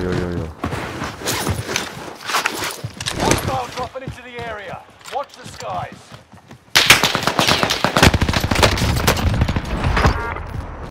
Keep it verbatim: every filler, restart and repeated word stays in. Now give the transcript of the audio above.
jo, jo, jo. Hostile dropping into the area. Watch the skies.